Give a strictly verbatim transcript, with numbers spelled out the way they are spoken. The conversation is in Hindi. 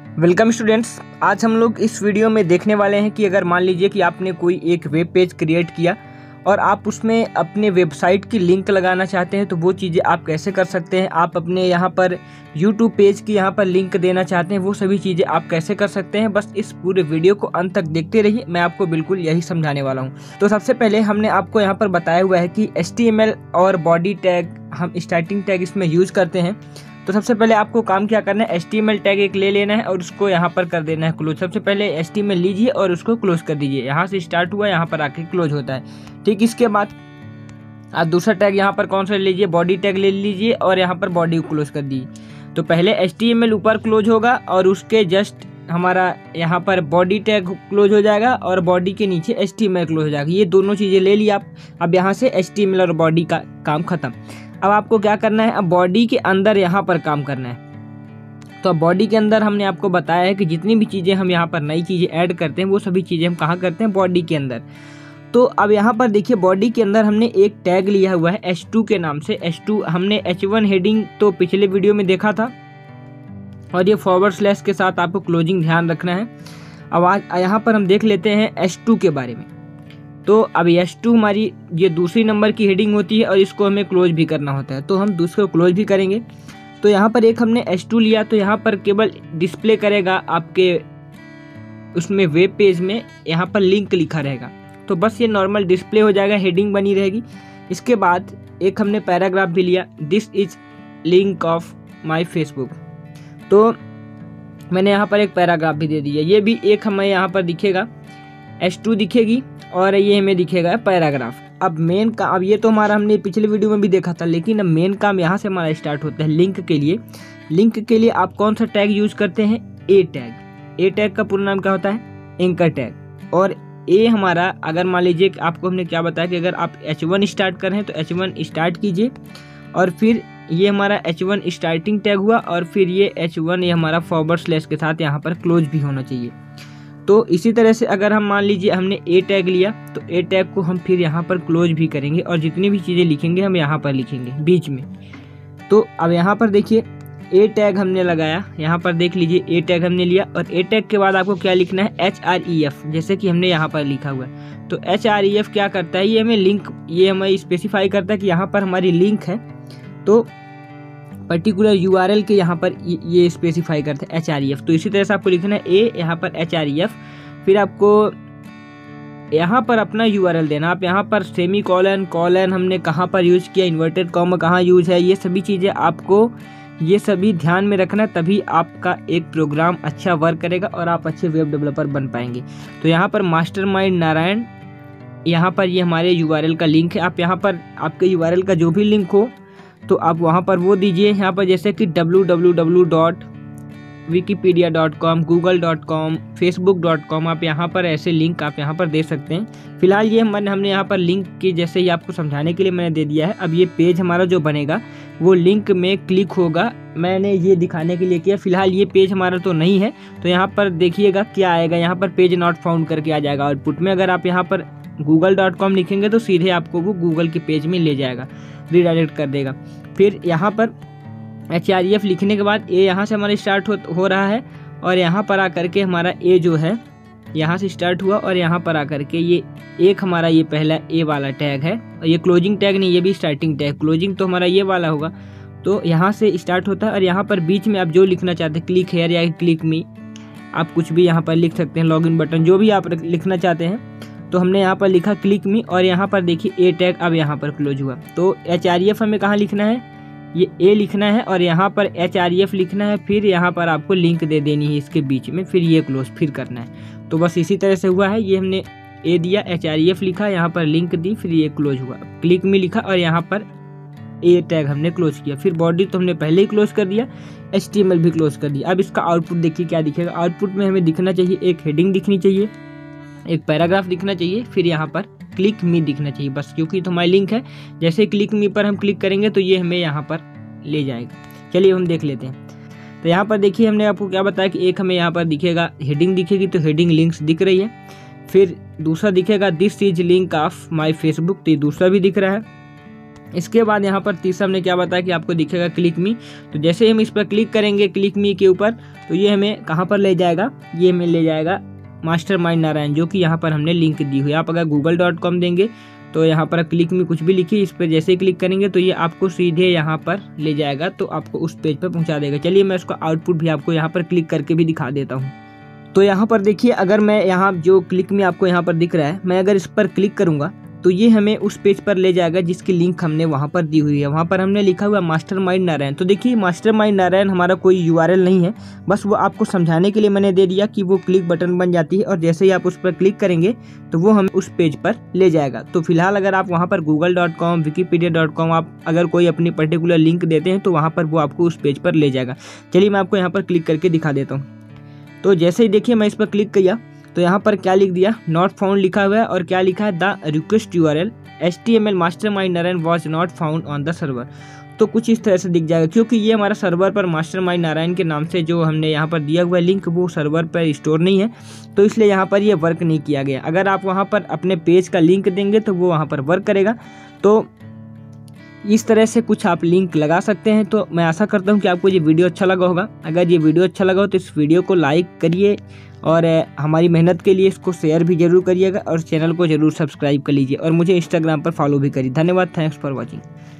Welcome students. आज हम लोग इस वीडियो में देखने वाले हैं कि अगर मान लीजिए कि आपने कोई एक वेब पेज क्रिएट किया और आप उसमें अपने वेबसाइट की लिंक लगाना चाहते हैं तो वो चीज़ें आप कैसे कर सकते हैं। आप अपने यहाँ पर यूट्यूब पेज की यहाँ पर लिंक देना चाहते हैं, वो सभी चीज़ें आप कैसे कर सकते हैं। बस इस पूरे वीडियो को अंत तक देखते रहिए, मैं आपको बिल्कुल यही समझाने वाला हूँ। तो सबसे पहले हमने आपको यहाँ पर बताया हुआ है कि एच टी एम एल और बॉडी टैग हम स्टार्टिंग टैग इसमें यूज़ करते हैं। तो सबसे पहले आपको काम क्या करना है, H T M L tag एक ले लेना है और उसको यहाँ पर कर देना है क्लोज। सबसे पहले एच टी एम एल लीजिए और उसको क्लोज कर दीजिए। यहाँ से स्टार्ट हुआ, यहाँ पर आके क्लोज होता है। ठीक, इसके बाद आप दूसरा टैग यहाँ पर कौन सा लीजिए, बॉडी टैग ले लीजिए और यहाँ पर बॉडी को क्लोज कर दीजिए। तो पहले एच टी एम एल ऊपर क्लोज होगा और उसके जस्ट हमारा यहाँ पर बॉडी टैग क्लोज हो जाएगा और बॉडी के नीचे H T M L close हो जाएगा। ये दोनों चीज़ें ले ली आप। अब यहाँ से एच टी एम एल और बॉडी का काम खत्म। अब आपको क्या करना है, अब बॉडी के अंदर यहाँ पर काम करना है। तो अब बॉडी के अंदर हमने आपको बताया है कि जितनी भी चीज़ें हम यहाँ पर नई चीज़ें ऐड करते हैं वो सभी चीज़ें हम कहाँ करते हैं, बॉडी के अंदर। तो अब यहाँ पर देखिए बॉडी के अंदर हमने एक टैग लिया हुआ है एच टू के नाम से। एच टू हमने एच वन हेडिंग तो पिछले वीडियो में देखा था और ये फॉरवर्ड स्लैश के साथ आपको क्लोजिंग ध्यान रखना है। अब आज यहाँ पर हम देख लेते हैं एच टू के बारे में। तो अब एच टू हमारी ये दूसरी नंबर की हेडिंग होती है और इसको हमें क्लोज भी करना होता है, तो हम दूसरे को क्लोज भी करेंगे। तो यहाँ पर एक हमने एच टू लिया, तो यहाँ पर केवल डिस्प्ले करेगा आपके उसमें वेब पेज में, यहाँ पर लिंक लिखा रहेगा। तो बस ये नॉर्मल डिस्प्ले हो जाएगा, हेडिंग बनी रहेगी। इसके बाद एक हमने पैराग्राफ भी लिया, this is link of my Facebook. तो मैंने यहाँ पर एक पैराग्राफ भी दे दिया। ये भी एक हमें यहाँ पर दिखेगा, एच टू दिखेगी और ये हमें दिखेगा पैराग्राफ। अब मेन का अब ये तो हमारा हमने पिछले वीडियो में भी देखा था, लेकिन अब मेन काम यहाँ से हमारा स्टार्ट होता है लिंक के लिए। लिंक के लिए आप कौन सा टैग यूज करते हैं, ए टैग। ए टैग का पूरा नाम क्या होता है, एंकर टैग। और ए हमारा, अगर मान लीजिए आपको हमने क्या बताया कि अगर आप एच वन स्टार्ट कर रहे हैं तो एच वन स्टार्ट कीजिए और फिर ये हमारा एच वन स्टार्टिंग टैग हुआ और फिर ये एच वन ये हमारा फॉरवर्ड स्लैश के साथ यहाँ पर क्लोज भी होना चाहिए। तो इसी तरह से अगर हम मान लीजिए हमने ए टैग लिया तो ए टैग को हम फिर यहाँ पर क्लोज भी करेंगे और जितनी भी चीज़ें लिखेंगे हम यहाँ पर लिखेंगे बीच में। तो अब यहाँ पर देखिए ए टैग हमने लगाया, यहाँ पर देख लीजिए ए टैग हमने लिया और ए टैग के बाद आपको क्या लिखना है, एच आर ई एफ, जैसे कि हमने यहाँ पर लिखा हुआ है। तो एच आर ई एफ क्या करता है, ये हमें लिंक, ये हमें स्पेसिफाई करता है कि यहाँ पर हमारी लिंक है। तो पर्टिकुलर यू आर एल के यहाँ पर ये स्पेसिफाई करते हैं एच आर ई एफ। तो इसी तरह से आपको लिखना है ए, यहाँ पर एच आर ई एफ, फिर आपको यहाँ पर अपना यू आर एल देना। आप यहाँ पर सेमी कॉलन कॉलन हमने कहाँ पर यूज़ किया, इन्वर्टेड कॉमा कहाँ यूज़ है, ये सभी चीज़ें आपको ये सभी ध्यान में रखना, तभी आपका एक प्रोग्राम अच्छा वर्क करेगा और आप अच्छे वेब डेवलपर बन पाएंगे। तो यहाँ पर मास्टरमाइंड नारायण, यहाँ पर ये हमारे यू आर एल का लिंक है। आप यहाँ पर आपके यू आर एल का जो भी लिंक हो तो आप वहाँ पर वो दीजिए। यहाँ पर जैसे कि W W W dot Wikipedia dot com, Google dot com, Facebook dot com, आप यहाँ पर ऐसे लिंक आप यहाँ पर दे सकते हैं। फिलहाल ये मैंने हमने यहाँ पर लिंक की जैसे ही आपको समझाने के लिए मैंने दे दिया है। अब ये पेज हमारा जो बनेगा वो लिंक में क्लिक होगा, मैंने ये दिखाने के लिए किया। फिलहाल ये पेज हमारा तो नहीं है, तो यहाँ पर देखिएगा क्या आएगा, यहाँ पर पेज नॉट फाउंड करके आ जाएगा आउटपुट में। अगर आप यहाँ पर गूगल डॉट कॉम लिखेंगे तो सीधे आपको वो गूगल के पेज में ले जाएगा, रीडायरेक्ट कर देगा। फिर यहाँ पर एच आर ई एफ लिखने के बाद ए यहाँ से हमारा स्टार्ट हो, हो रहा है और यहाँ पर आकर के हमारा ए जो है यहाँ से स्टार्ट हुआ और यहाँ पर आकर के ये एक हमारा ये पहला ए वाला टैग है और ये क्लोजिंग टैग नहीं, ये भी स्टार्टिंग टैग। क्लोजिंग तो हमारा ये वाला होगा, तो यहाँ से स्टार्ट होता है और यहाँ पर बीच में आप जो लिखना चाहते हैं, क्लिक हेयर या क्लिक मी, आप कुछ भी यहाँ पर लिख सकते हैं, लॉगिन बटन, जो भी आप लिखना चाहते हैं। तो हमने यहाँ पर लिखा क्लिक मी और यहाँ पर देखिए ए टैग अब यहाँ पर क्लोज हुआ। तो एच आर ई एफ हमें कहाँ लिखना है, ये ए लिखना है और यहाँ पर एच आर ई एफ लिखना है, फिर यहाँ पर आपको लिंक दे देनी है इसके बीच में, फिर ये क्लोज फिर करना है। तो बस इसी तरह से हुआ है। ये हमने ए दिया, एच आर ई एफ लिखा, यहाँ पर लिंक दी, फिर ये क्लोज हुआ, क्लिक में लिखा और यहाँ पर ए टैग हमने क्लोज किया। फिर बॉडी तो हमने पहले ही क्लोज कर दिया, एच टी एम एल भी क्लोज कर दिया। अब इसका आउटपुट देखिए क्या दिखेगा। आउटपुट में हमें दिखना चाहिए, एक हेडिंग दिखनी चाहिए, एक पैराग्राफ दिखना चाहिए, फिर यहाँ पर क्लिक मी दिखना चाहिए बस, क्योंकि तो हमारी लिंक है। जैसे क्लिक मी पर हम क्लिक करेंगे तो ये हमें यहाँ पर ले जाएगा। चलिए हम देख लेते हैं। तो यहाँ पर देखिए हमने आपको क्या बताया कि एक हमें यहाँ पर दिखेगा हेडिंग दिखेगी, तो हेडिंग लिंक्स दिख रही है। फिर दूसरा दिखेगा this is link of my Facebook, तो ये दूसरा भी दिख रहा है। इसके बाद यहाँ पर तीसरा हमने क्या बताया कि आपको दिखेगा क्लिक मी। तो जैसे ही हम इस पर क्लिक करेंगे क्लिक मी के ऊपर, तो ये हमें कहाँ पर ले जाएगा, ये हमें ले जाएगा मास्टर माइंड नारायण, जो कि यहाँ पर हमने लिंक दी हुई है। आप अगर गूगल डॉट कॉम देंगे तो यहाँ पर क्लिक मी कुछ भी लिखिए, इस पर जैसे ही क्लिक करेंगे तो ये आपको सीधे यहाँ पर ले जाएगा, तो आपको उस पेज पर पहुँचा देगा। चलिए मैं इसको आउटपुट भी आपको यहाँ पर क्लिक करके भी दिखा देता हूँ। तो यहाँ पर देखिए, अगर मैं यहाँ जो क्लिक मी आपको यहाँ पर दिख रहा है, मैं अगर इस पर क्लिक करूँगा तो ये हमें उस पेज पर ले जाएगा जिसकी लिंक हमने वहाँ पर दी हुई है। वहाँ पर हमने लिखा हुआ मास्टर माइंड नारायण। तो देखिए मास्टर माइंड नारायण हमारा कोई यूआरएल नहीं है, बस वो आपको समझाने के लिए मैंने दे दिया कि वो क्लिक बटन बन जाती है और जैसे ही आप उस पर क्लिक करेंगे तो वो हमें उस पेज पर ले जाएगा। तो फिलहाल अगर आप वहाँ पर Google dot com Wikipedia dot com आप अगर कोई अपनी पर्टिकुलर लिंक देते हैं तो वहाँ पर वो आपको उस पेज पर ले जाएगा। चलिए मैं आपको यहाँ पर क्लिक करके दिखा देता हूँ। तो जैसे ही देखिए मैं इस पर क्लिक किया तो यहाँ पर क्या लिख दिया, नॉट फाउंड लिखा हुआ है और क्या लिखा है, the request URL H T M L master mind Narayan was not found on the server. तो कुछ इस तरह से दिख जाएगा, क्योंकि ये हमारा सर्वर पर मास्टर माइंड नारायण के नाम से जो हमने यहाँ पर दिया हुआ लिंक वो सर्वर पर स्टोर नहीं है, तो इसलिए यहाँ पर ये वर्क नहीं किया गया। अगर आप वहाँ पर अपने पेज का लिंक देंगे तो वो वहाँ पर वर्क करेगा। तो इस तरह से कुछ आप लिंक लगा सकते हैं। तो मैं आशा करता हूँ कि आपको ये वीडियो अच्छा लगा होगा। अगर ये वीडियो अच्छा लगा हो तो इस वीडियो को लाइक करिए और हमारी मेहनत के लिए इसको शेयर भी जरूर करिएगा और चैनल को जरूर सब्सक्राइब कर लीजिए और मुझे इंस्टाग्राम पर फॉलो भी करिए। धन्यवाद, थैंक्स फॉर वॉचिंग।